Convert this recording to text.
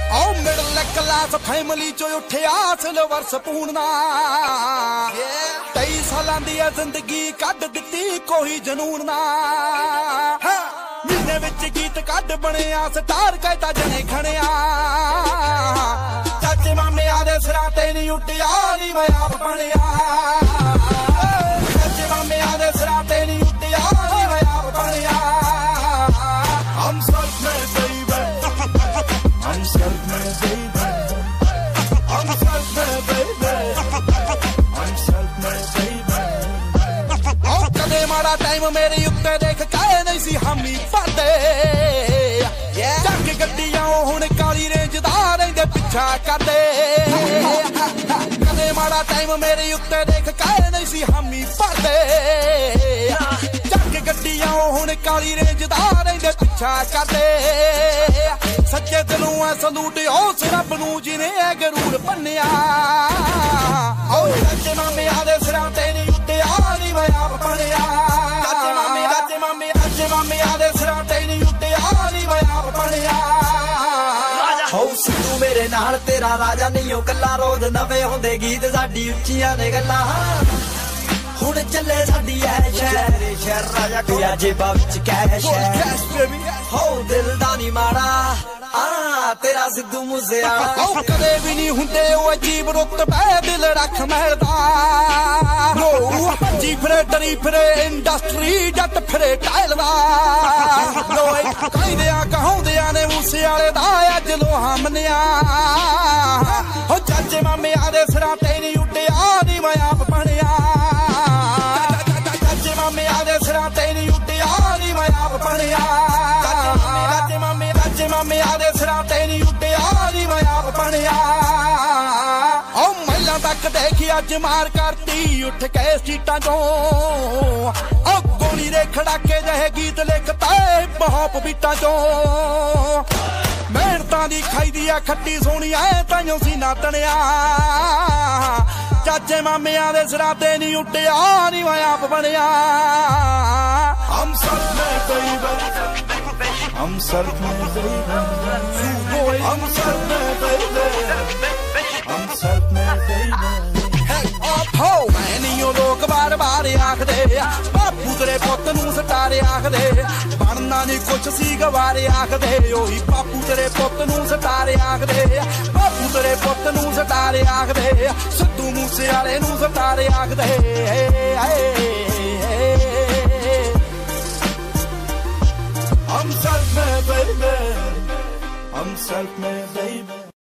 आओ middle class family चो उठिया सिल्वर स्पून ना 23 सालां दी जिंदगी कढ दित्ती कोई जनून ना महीने विच गीत कढ बणिया स्टार कहता जने खणिया चाचे मामे आदे सिरां ते नहीं उड्डिया नी मैं आप बणिया चाचे मामे आदे सिरां ते नहीं उड्डिया नी मैं आप बणिया हम सब में baby हम सब में baby हम सब में baby हम सब में baby आओ कदे माड़ा टाइम मेरे उत्ते देख काए नहीं सी हामी पाते जग गड्डियां हुण काली रेंज दा रहिंदे पिछा करदे कदे माड़ा टाइम मेरे उत्ते देख काए नहीं सी हामी पाते जग गड्डियां हुण काली रेंज दा रहिंदे पिछा करदे सच्चे दिलों है सलूट उस रब नूं जिने है गरूर भन्निया ओ सच्चे मामे आदे सिरां ते नहीं उड्डिया नी मैं आप बणिया सच्चे मामे आदे सिरां ते नहीं उड्डिया नी मैं आप बणिया हो सिद्धू मेरे नाल तेरा राजा नहीं हो कल्ला रोज नवे होंदे गीत साडी उच्चियां ने गल्लां हुण चले साडी ऐ शहर राजा कोया जेबा विच कैश हो दिल दा नी माड़ा तेरा सिद्धू मूसेवाला ओ कदे भी नहीं हुंदे ओ अजीब रुतबा दिल रख महलदा लो जी फिरे डरी फिरे इंडस्ट्री जट फिरे टाइलदा लोए कहदियां कहाउंदियां ने मूसेवाले दा अज लोहा मन्निया हो चाचे मामे आदे सिरां ते नहीं उड्डिया नी मैं आप बणिया चाचे मामे आदे सिरां ते नहीं उड्डिया नी मैं आप बणिया चाचे मामे आदे सिरां ते नहीं उड्डिया नी मैं आप बणिया ओ महिला तक देखी अज मार करती उठ के सीटां चों ओ गोली दे खड़ाके जहे गीत लिखता हिप हॉप बीटां चों मेहनतां दी खाई दी आ खट्टी सोहणी ऐ ताइयों सीना तणिया चाचे मामे आदे सिरां ते नहीं उड्डिया नी मैं आप बणिया हम सब में baby हम सब में baby हम सब में baby हम सब में baby हो मैं नहीं ओ लोग बार बार आखदे बापू तेरे पुत्त नूं सटारे आखदे बनना नहीं कुछ सी गवारे आखदे ओही बापू तेरे पुत्त नूं सटारे आखदे बापू तेरे पुत्त नूं सटारे आखदे सिद्धू मूसेवाले नूं सटारे आखदे हम सब में baby हम सब में baby